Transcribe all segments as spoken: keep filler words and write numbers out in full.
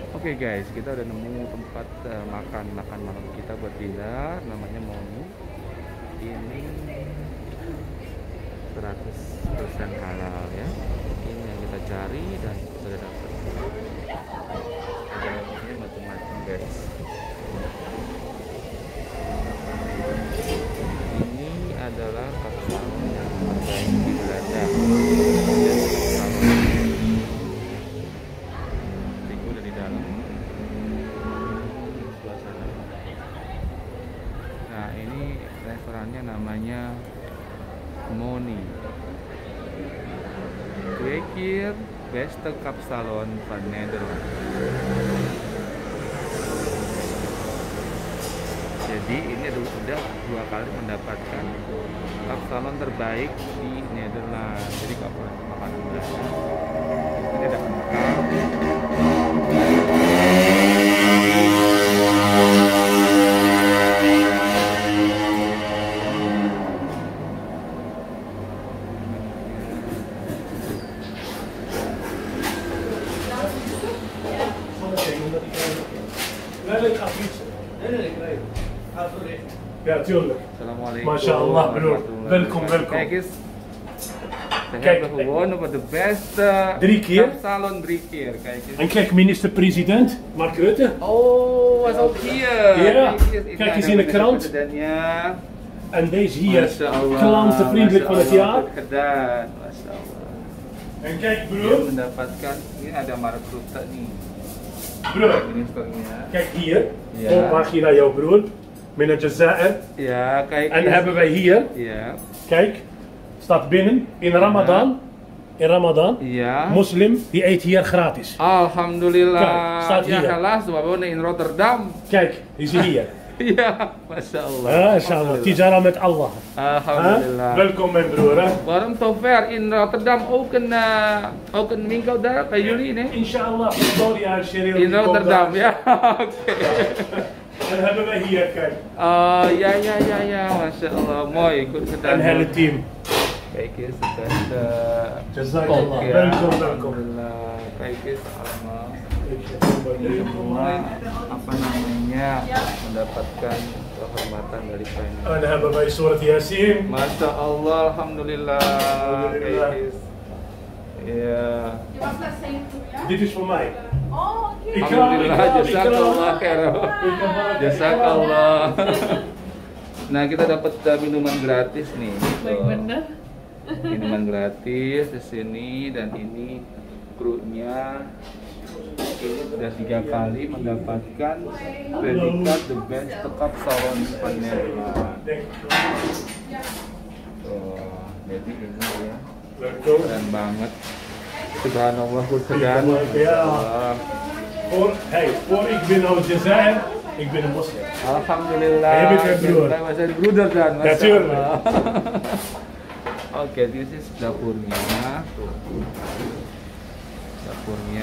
Oke guys, kita udah nemu tempat uh, makan makan malam kita buat dinner, namanya Monu. Ini seratus persen halal ya. Ini yang kita cari dan sudah dapat. Ini macam-macam guys. Ini adalah kapsul yang terbaik di Belanda. Nah, ini restorannya namanya Moni. Twee keer beste kapsalon van Nederland. Jadi ini sudah dua kali mendapatkan kapsalon terbaik di Nederland. Jadi kalau pernah makan Belanda, ini ada kentang. Ja, tuurlijk. Assalamualaikum. Masya Allah, broer. Welkom, welkom. Kijk eens. We Kijk, hebben gewonnen voor de beste Drie keer? kapsalon drie keer. Kijk eens. En kijk, minister-president Mark Rutte. Oh, was ook hier. Ja. Kijk Kijk eens in de krant. Ja. En deze hier, Masya Allah, klantenvriendelijk van het Masya jaar. Allah, goed gedaan. Masya Allah. En kijk, Dia broer. mendapatkan, ini ada Mark Rutte nih, Broer, ministernya. kijk hier. Ja. Voorpagina jouw broer. Min Jazair. Ja, kijk En eens. hebben wij hier, Ja. kijk, staat binnen in Ramadan. In Ramadan. Ja. Moslim, die eet hier gratis. Alhamdulillah. Kijk, staat Ja, hier. helaas, we wonen in Rotterdam. Kijk, die is hier. Ja, Masya Allah. Ah, inshallah. Tijara met Allah. Alhamdulillah. Huh? Welkom mijn broer. Hè? Waarom zo ver? In Rotterdam ook een, uh, ook een winkel daar bij jullie, nee? Inshallah, Victoria Cheryl. In Rotterdam, ja. Oké. En hebben wij hier, kijk. Oh, ja, ja, ja, ja. Masya Allah. Mooi, goed gedaan. Een hele team. Kijk eens, het is uh, Jazakallah. kok, ya. Welkom, welkom. Alhamdulillah. Kijk eens allemaal. Ini semua apa namanya mendapatkan kehormatan dari China. En hebben wij surat Yasin. Masya Allah, alhamdulillah. Alhamdulillah. Kijk eens. Ja. Dit is voor mij. Oh, oké. Ik ga- Alhamdulillah, ik ga- ik ga- jazakallah khairan. Ik ga maar- Jazakallah. Nah, kita dapat uh, minuman gratis nih. Baik bener. Minuman gratis di sini dan ini krunya ini sudah tiga kali mendapatkan predikat the best tekap salon Nederland. Oh, jadi ini ya Welkom. keren banget. Subhanallah, goed gedaan. Ja. Voor, hey, voor ik ben uit Jazair, ik ben een moslim. Alhamdulillah. Jij bent mijn broer. Wij zijn broeder dan. Masya Natuurlijk. Allah. Oke, this is dapurnya. Tuh. Dapurnya.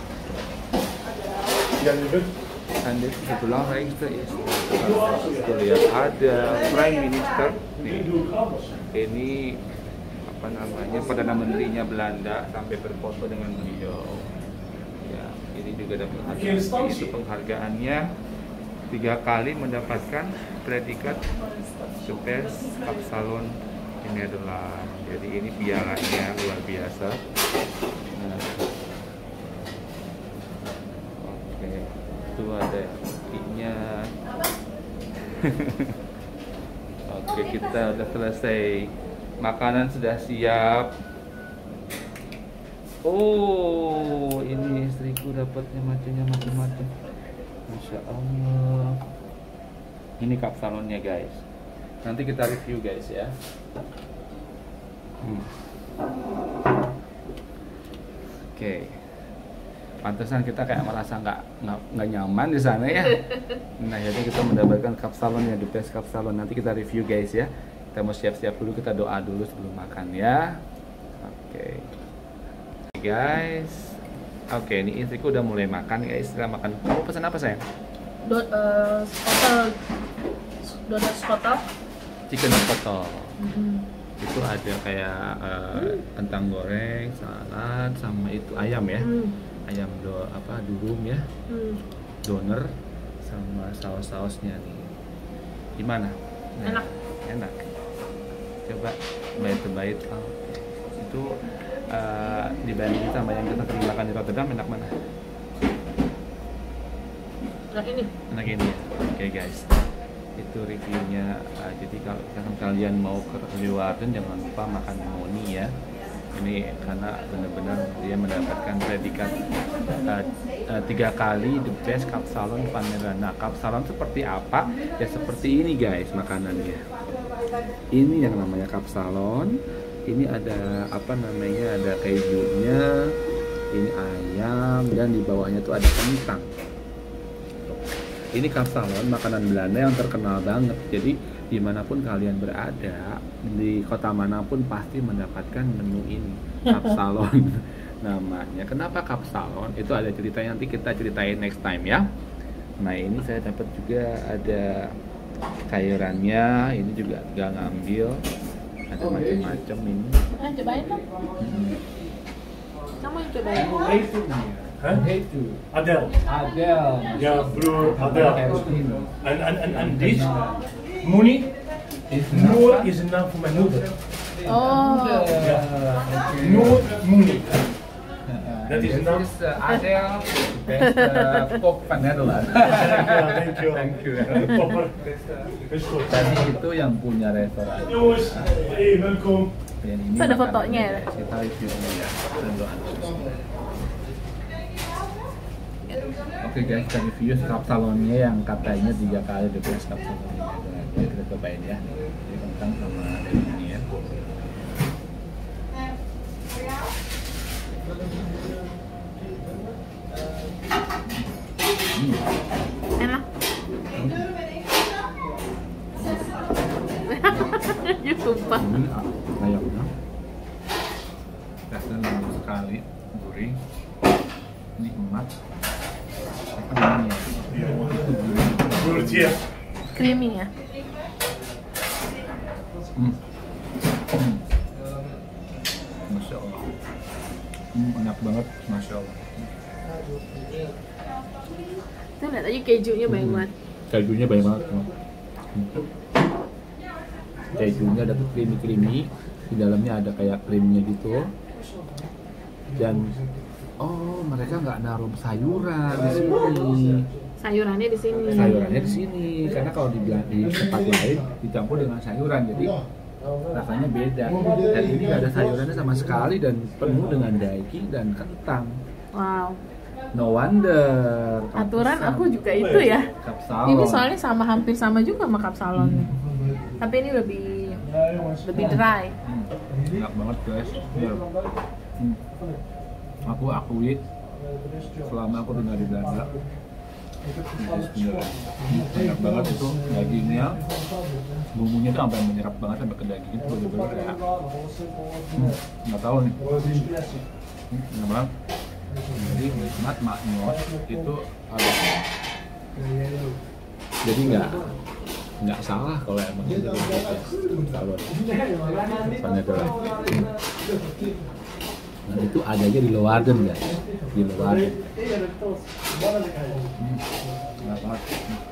Ja, je bent. En dit is het belangrijkste is tuh lihat ada Prime Minister nih. Ini apa namanya perdana menterinya Belanda sampai berfoto dengan beliau. Ya, ini juga dapat penghargaan. Itu penghargaannya tiga kali mendapatkan predikat the best kapsalon di Nederland. Jadi ini pialanya luar biasa. Nah, oke, itu ada kopinya. Oke, kita udah selesai. Makanan sudah siap. Oh, ini istriku dapatnya macamnya macam-macam. Masya Allah. Ini kapsalonnya guys. Nanti kita review guys ya. Hmm. Oke. Okay. Pantesan kita kayak merasa nggak nggak nggak nyaman di sana ya. Nah, jadi kita mendapatkan kapsalon yang the best kapsalon. Nanti kita review guys ya. Kita mau siap-siap dulu, kita doa dulu sebelum makan ya. Oke. Okay. Guys. Oke, okay, ini istriku udah mulai makan guys. Setelah makan, kamu pesan apa sayang? Do, uh, skotel, donat skotel. Chicken skotel. Mm-hmm. Itu ada kayak uh, kentang goreng, salad, sama itu ayam ya. Mm. ayam do apa durum ya, Hmm. doner sama saus-sausnya nih. Gimana? Nah, Enak. Enak. Coba bait-bait. Oh, itu uh, dibanding sama yang kita sering makan di Rotterdam, enak mana? Nah ini. Enak ini ya. Oke guys, itu reviewnya. Uh, jadi kalau misalkan kalian mau ke Leeuwarden jangan lupa makan Moni ya. Ini karena benar-benar dia mendapatkan predikat uh, uh, tiga kali the best kapsalon van Nederland. Nah, kapsalon seperti apa? Ya seperti ini guys makanannya. Ini yang namanya kapsalon. Ini ada apa namanya? Ada kejunya. Ini ayam dan di bawahnya tuh ada kentang. Ini kapsalon makanan Belanda yang terkenal banget. Jadi dimanapun kalian berada, di kota manapun pasti mendapatkan menu ini, kapsalon namanya. Kenapa kapsalon? Itu ada ceritanya, nanti kita ceritain next time ya. Nah ini saya dapat juga ada sayurannya, ini juga gak ngambil, ada macam-macam ini. Ah, cobain dong. Hmm. Kamu yang cobain. Huh? Adel. Adel. Yeah, broer Adel. And, and, and, and this, Moni, Noor is een naam voor mijn moeder. Oh. Ja. Noor Moni. Dat is een naam. Adel, best uh, kok van Nederland. Thank you, thank you. Topper. Is goed. Tadi itu yang punya restoran. Jongens, hey, welkom. Yang ini Itu ada makanannya, fotonya ya? guys. Kita review dulu ya. Dan doa. Oke guys, kita review kapsalonnya yang katanya tiga kali the best kapsalonnya. Nah, kita cobain ya. Jadi kentang sama ini ya. Hmm. Enak. Ya sumpah. Ini ayamnya rasanya lembut sekali, gurih, nikmat. Apa ini ya? Broertje. Creamy ya. Hmm. Hmm. Masya Allah. Hmm, enak banget, Masya Allah. Tuh lihat aja kejunya banyak Hmm. banget. Kejunya banyak banget. Hmm. Kejunya ada creamy-creamy, di dalamnya ada kayak krimnya gitu. Dan oh, mereka nggak naruh sayuran di sini. Sayurannya di sini. Sayurannya di sini, karena kalau di, di tempat lain dicampur dengan sayuran, jadi rasanya beda. Dan ini nggak ada sayurannya sama sekali dan penuh dengan daging dan kentang. Wow. No wonder. Aturan Kapsalon. aku juga itu ya. Kapsalon. Ini soalnya sama hampir sama juga sama kapsalon. Hmm. Tapi ini lebih lebih dry. Hmm. Enak banget guys. Ya. Hmm. Aku akui selama aku tinggal di Belanda, itu beneran enak banget itu dagingnya, bumbunya tuh sampai menyerap banget sampai ke daging itu bener-bener kayak hmm, nggak tahu nih, hmm, enak banget. Jadi nikmat maknyos itu ada. Jadi nggak nggak salah kalau emang itu kalau misalnya adalah nah, itu adanya di Leeuwarden guys, di Leeuwarden. Hmm, enak banget.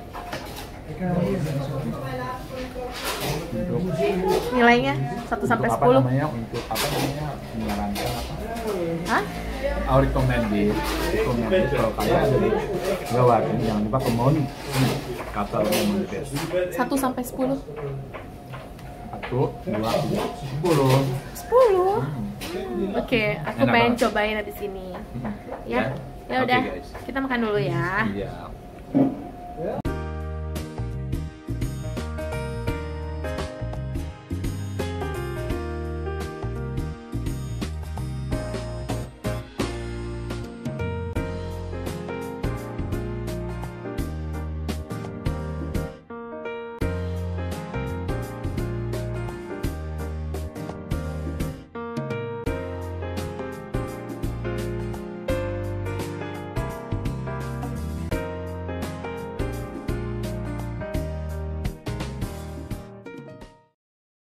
Untuk, Nilainya satu sampai untuk apa sepuluh. namanya, untuk apa namanya menyarankan apa? Hah? Aku recommended, recommended kalau kalian ada di Leeuwarden jangan lupa ke Moni. Hmm, kata Moni best. satu sampai sepuluh. Satu, dua, tiga, sepuluh. sepuluh. Hmm. Oke, aku Enak pengen banget. cobain habis ini. Hmm. Ya. Ya Oke, udah. guys. Kita makan dulu ya. Iya.